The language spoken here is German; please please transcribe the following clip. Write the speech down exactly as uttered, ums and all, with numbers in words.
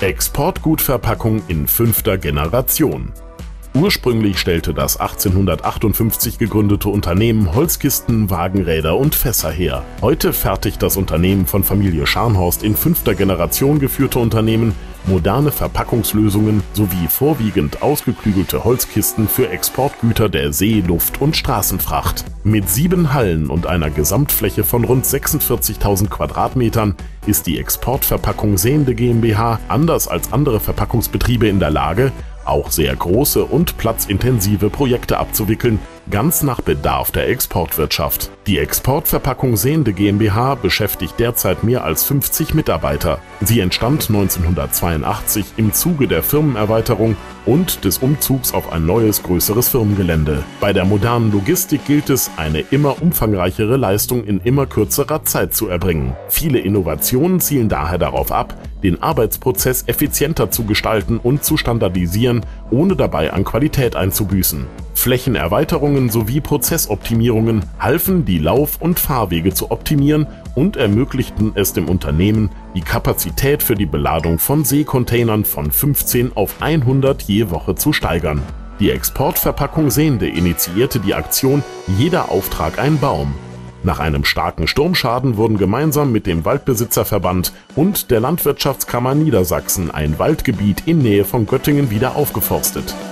Exportgutverpackung in fünfter Generation. Ursprünglich stellte das achtzehnhundertachtundfünfzig gegründete Unternehmen Holzkisten, Wagenräder und Fässer her. Heute fertigt das Unternehmen von Familie Scharnhorst in fünfter Generation geführte Unternehmen moderne Verpackungslösungen sowie vorwiegend ausgeklügelte Holzkisten für Exportgüter der See-, Luft- und Straßenfracht. Mit sieben Hallen und einer Gesamtfläche von rund sechsundvierzigtausend Quadratmetern ist die Exportverpackung Sehnde GmbH anders als andere Verpackungsbetriebe in der Lage, auch sehr große und platzintensive Projekte abzuwickeln, ganz nach Bedarf der Exportwirtschaft. Die Exportverpackung Sehnde GmbH beschäftigt derzeit mehr als fünfzig Mitarbeiter. Sie entstand neunzehnhundertzweiundachtzig im Zuge der Firmenerweiterung und des Umzugs auf ein neues, größeres Firmengelände. Bei der modernen Logistik gilt es, eine immer umfangreichere Leistung in immer kürzerer Zeit zu erbringen. Viele Innovationen zielen daher darauf ab, den Arbeitsprozess effizienter zu gestalten und zu standardisieren, ohne dabei an Qualität einzubüßen. Flächenerweiterungen sowie Prozessoptimierungen halfen, die Lauf- und Fahrwege zu optimieren und ermöglichten es dem Unternehmen, die Kapazität für die Beladung von Seekontainern von fünfzehn auf hundert je Woche zu steigern. Die Exportverpackung Sehnde initiierte die Aktion Jeder Auftrag ein Baum. Nach einem starken Sturmschaden wurden gemeinsam mit dem Waldbesitzerverband und der Landwirtschaftskammer Niedersachsen ein Waldgebiet in Nähe von Göttingen wieder aufgeforstet.